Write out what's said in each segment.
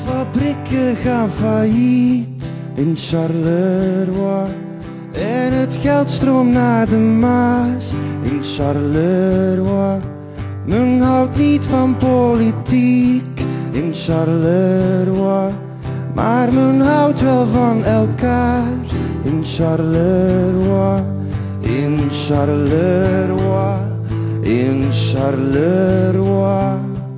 Fabrieken gaan failliet in Charleroi. En het geld stroomt naar de Maas in Charleroi. Men houdt niet van politiek in Charleroi. Maar men houdt wel van elkaar in Charleroi. In Charleroi, in Charleroi.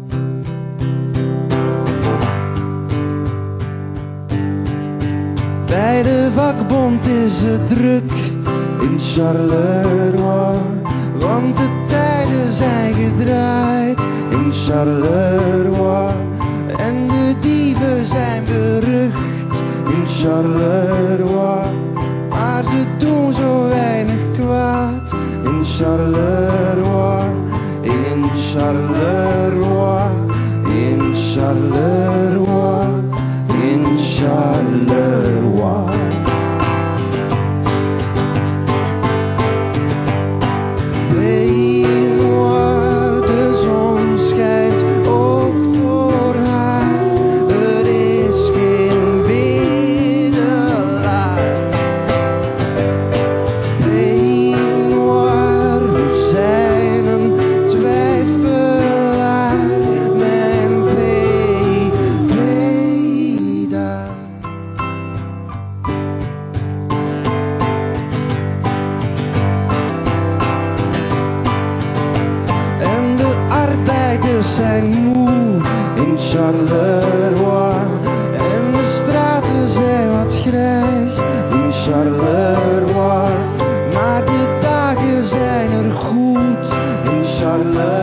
Bij de vakbond is het druk in Charleroi. Want de tijden zijn gedraaid in Charleroi. En de dieven zijn berucht in Charleroi. Maar ze doen zo weinig kwaad in Charleroi. In Charleroi, in Charleroi, in Charleroi. Zijn moe in Charleroi. En de straten zijn wat grijs in Charleroi. Maar de dagen zijn er goed in Charleroi.